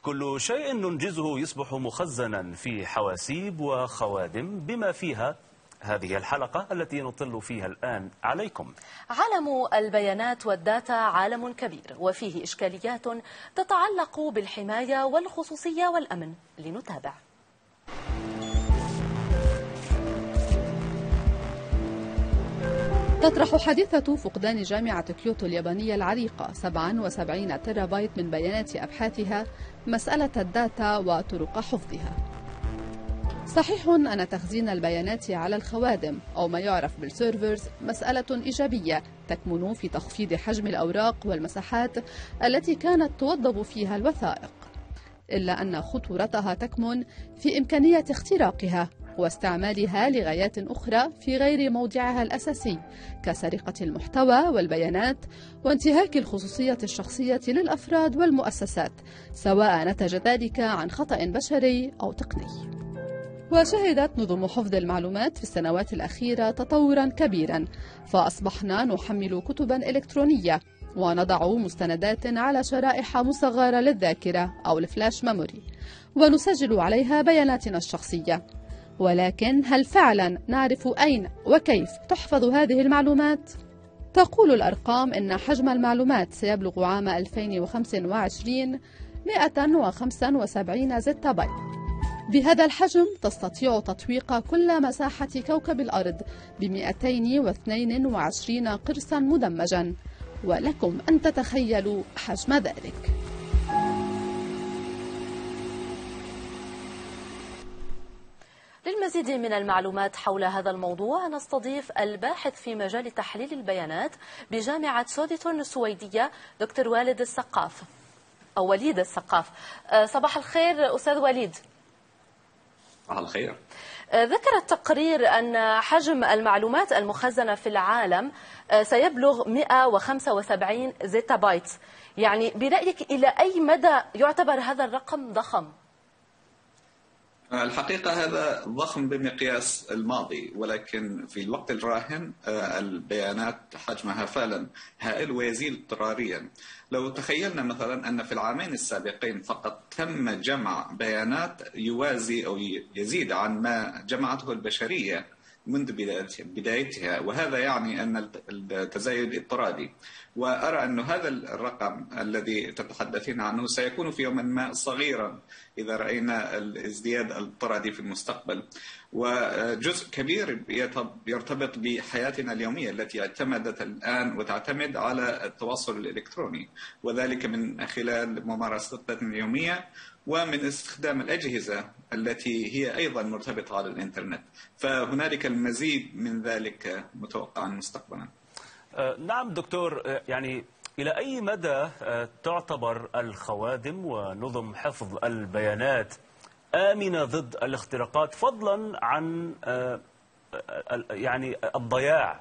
كل شيء ننجزه يصبح مخزنا في حواسيب وخوادم بما فيها هذه الحلقة التي نطل فيها الآن عليكم. عالم البيانات والداتا عالم كبير وفيه إشكاليات تتعلق بالحماية والخصوصية والأمن. لنتابع. تطرح حادثة فقدان جامعة كيوتو اليابانية العريقة 77 تيرابايت من بيانات أبحاثها مسألة الداتا وطرق حفظها. صحيح أن تخزين البيانات على الخوادم أو ما يعرف بالسيرفرز مسألة إيجابية تكمن في تخفيض حجم الأوراق والمساحات التي كانت توظف فيها الوثائق، إلا أن خطورتها تكمن في إمكانية اختراقها واستعمالها لغايات أخرى في غير موضعها الأساسي كسرقة المحتوى والبيانات وانتهاك الخصوصية الشخصية للأفراد والمؤسسات، سواء نتج ذلك عن خطأ بشري أو تقني. وشهدت نظم حفظ المعلومات في السنوات الأخيرة تطورا كبيرا، فأصبحنا نحمل كتبا إلكترونية ونضع مستندات على شرائح مصغرة للذاكرة أو الفلاش ميموري ونسجل عليها بياناتنا الشخصية. ولكن هل فعلا نعرف أين وكيف تحفظ هذه المعلومات؟ تقول الأرقام إن حجم المعلومات سيبلغ عام 2025 175 زيتا بايت. بهذا الحجم تستطيع تطويق كل مساحة كوكب الأرض ب 222 قرصا مدمجا، ولكم أن تتخيلوا حجم ذلك. للمزيد من المعلومات حول هذا الموضوع نستضيف الباحث في مجال تحليل البيانات بجامعة سوديتون السويدية دكتور وليد السقاف أو وليد السقاف. صباح الخير أستاذ وليد. صباح الخير. ذكر التقرير أن حجم المعلومات المخزنة في العالم سيبلغ 175 زيتا بايت، يعني برأيك إلى أي مدى يعتبر هذا الرقم ضخم؟ الحقيقة هذا ضخم بمقياس الماضي، ولكن في الوقت الراهن البيانات حجمها فعلا هائل ويزيد اضطراريا. لو تخيلنا مثلا أن في العامين السابقين فقط تم جمع بيانات يوازي أو يزيد عن ما جمعته البشرية منذ بدايتها، وهذا يعني أن التزايد اضطرادي. وأرى أن هذا الرقم الذي تتحدثين عنه سيكون في يوم ما صغيرا إذا رأينا الازدياد الاضطرادي في المستقبل. وجزء كبير يرتبط بحياتنا اليومية التي اعتمدت الآن وتعتمد على التواصل الإلكتروني، وذلك من خلال ممارستنا اليومية ومن استخدام الأجهزة التي هي أيضا مرتبطة على الإنترنت. فهنالك المزيد من ذلك متوقعا مستقبلا. نعم دكتور، يعني إلى أي مدى تعتبر الخوادم ونظم حفظ البيانات آمنة ضد الاختراقات، فضلا عن يعني الضياع؟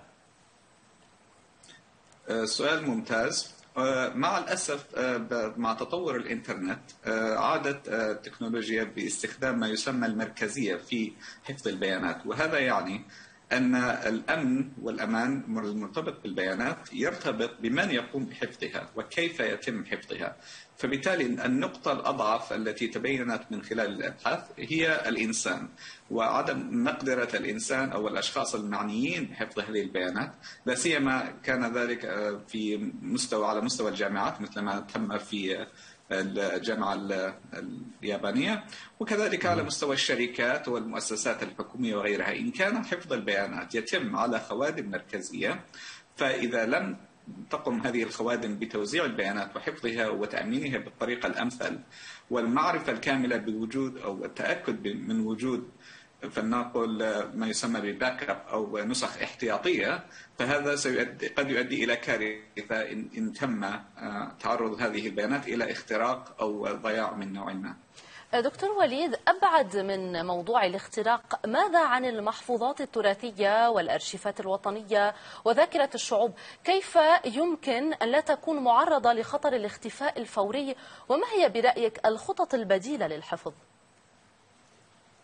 سؤال ممتاز. مع الأسف مع تطور الإنترنت عادت التكنولوجيا باستخدام ما يسمى المركزية في حفظ البيانات، وهذا يعني أن الأمن والأمان المرتبط بالبيانات يرتبط بمن يقوم بحفظها وكيف يتم حفظها. فبالتالي النقطة الأضعف التي تبينت من خلال الأبحاث هي الإنسان، وعدم مقدرة الإنسان أو الأشخاص المعنيين بحفظ هذه البيانات، لا سيما كان ذلك على مستوى الجامعات مثل ما تم في الجامعة اليابانية، وكذلك على مستوى الشركات والمؤسسات الحكومية وغيرها. إن كان حفظ البيانات يتم على خوادم مركزية، فإذا لم تقم هذه الخوادم بتوزيع البيانات وحفظها وتأمينها بالطريقة الأمثل والمعرفة الكاملة بوجود أو التأكد من وجود فلنقل ما يسمى بباك اب أو نسخ احتياطية، فهذا قد يؤدي إلى كارثة إن تم تعرض هذه البيانات إلى اختراق أو ضياع من نوع ما. دكتور وليد، أبعد من موضوع الاختراق، ماذا عن المحفوظات التراثية والأرشيفات الوطنية وذاكرة الشعوب؟ كيف يمكن أن لا تكون معرضة لخطر الاختفاء الفوري، وما هي برأيك الخطط البديلة للحفظ؟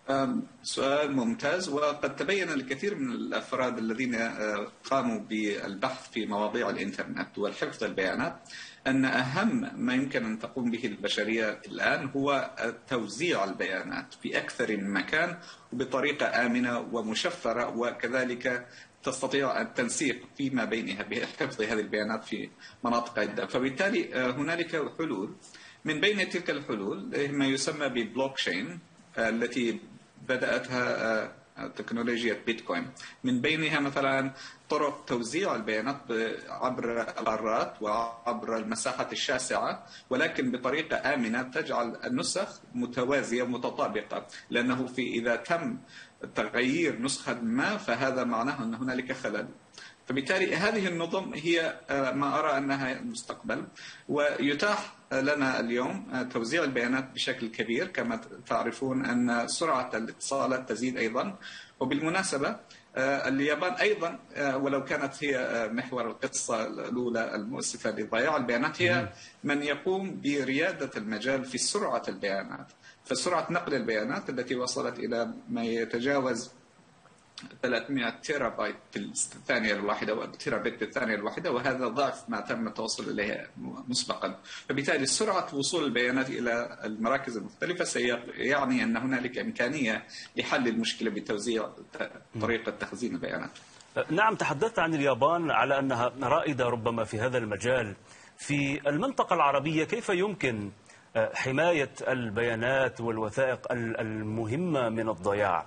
سؤال ممتاز، وقد تبين لكثير من الأفراد الذين قاموا بالبحث في مواضيع الإنترنت والحفظ البيانات أن أهم ما يمكن أن تقوم به البشرية الآن هو توزيع البيانات في أكثر من مكان وبطريقة آمنة ومشفرة، وكذلك تستطيع التنسيق فيما بينها بحفظ هذه البيانات في مناطق عدة. فبالتالي هنالك حلول، من بين تلك الحلول ما يسمى ببلوكشين التي بدأتها تكنولوجيا بيتكوين، من بينها مثلا طرق توزيع البيانات عبر القارات وعبر المساحات الشاسعة، ولكن بطريقة آمنة تجعل النسخ متوازية متطابقة، لأنه إذا تم تغيير نسخة ما فهذا معناه أن هنالك خلل. فبالتالي هذه النظم هي ما أرى أنها المستقبل، ويتاح لنا اليوم توزيع البيانات بشكل كبير. كما تعرفون أن سرعة الاتصالات تزيد أيضا، وبالمناسبة اليابان أيضا ولو كانت هي محور القصة الأولى المؤسفة لضياع البيانات، هي من يقوم بريادة المجال في سرعة البيانات، فسرعة نقل البيانات التي وصلت إلى ما يتجاوز 300 تيرا بايت في الثانية الواحدة وتيرا بت في الثانية الواحدة، وهذا ضعف ما تم التوصل إليه مسبقا. فبالتالي سرعة وصول البيانات إلى المراكز المختلفة سيعني أن هنالك إمكانية لحل المشكلة بتوزيع طريقة تخزين البيانات. نعم، تحدثت عن اليابان على أنها رائدة ربما في هذا المجال. في المنطقة العربية كيف يمكن حماية البيانات والوثائق المهمة من الضياع؟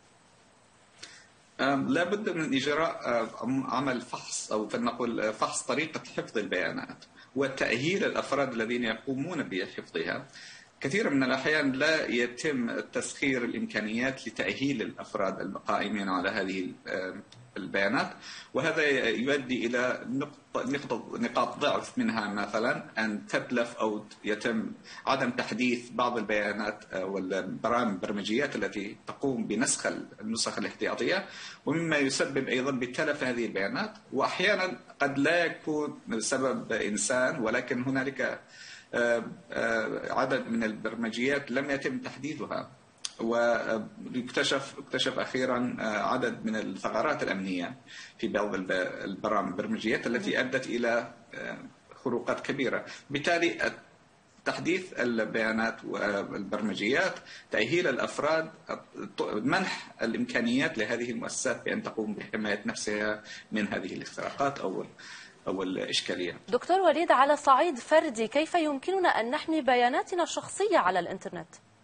لا بد من إجراء عمل فحص، أو فلنقل فحص طريقة حفظ البيانات وتأهيل الأفراد الذين يقومون بحفظها. كثير من الأحيان لا يتم تسخير الإمكانيات لتأهيل الأفراد القائمين على هذه البيانات، وهذا يؤدي إلى نقاط ضعف، منها مثلا أن تتلف أو يتم عدم تحديث بعض البيانات والبرامج البرمجيات التي تقوم بنسخ النسخ الاحتياطية، ومما يسبب أيضا بتلف هذه البيانات. وأحيانا قد لا يكون سبب إنسان، ولكن هنالك عدد من البرمجيات لم يتم تحديثها، واكتشف أخيرا عدد من الثغرات الأمنية في بعض البرامج البرمجيات التي أدت إلى خروقات كبيرة. بالتالي تحديث البيانات والبرمجيات، تأهيل الأفراد، منح الإمكانيات لهذه المؤسسات بأن تقوم بحماية نفسها من هذه الاختراقات أو الإشكالية. دكتور وليد، على صعيد فردي كيف يمكننا أن نحمي بياناتنا الشخصية على الإنترنت؟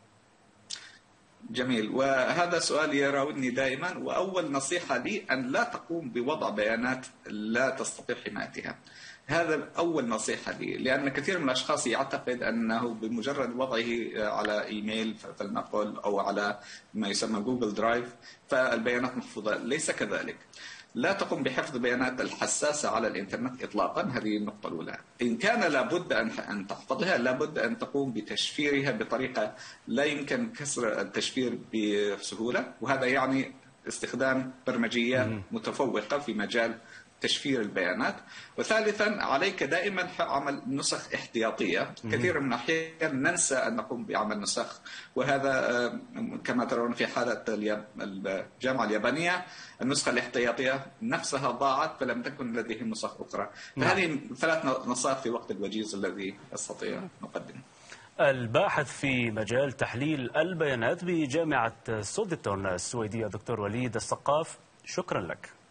جميل، وهذا سؤال يراودني دائما. وأول نصيحة لي أن لا تقوم بوضع بيانات لا تستطيع حمايتها. هذا أول نصيحة لي، لأن كثير من الأشخاص يعتقد أنه بمجرد وضعه على إيميل فلنقل أو على ما يسمى جوجل درايف فالبيانات محفوظة. ليس كذلك. لا تقوم بحفظ بيانات الحساسة على الإنترنت إطلاقا، هذه النقطة الأولى. إن كان لابد أن تحفظها، لابد أن تقوم بتشفيرها بطريقة لا يمكن كسر التشفير بسهولة، وهذا يعني استخدام برمجية متفوقة في مجال تشفير البيانات. وثالثا عليك دائما عمل نسخ احتياطية. كثير من الأحيان ننسى أن نقوم بعمل نسخ، وهذا كما ترون في حالة الجامعة اليابانية النسخة الاحتياطية نفسها ضاعت فلم تكن لديهم نسخ أخرى. فهذه 3 نصائح في وقت الوجيز الذي أستطيع نقدمه. الباحث في مجال تحليل البيانات بجامعة سودتون السويدية دكتور وليد السقاف، شكرا لك.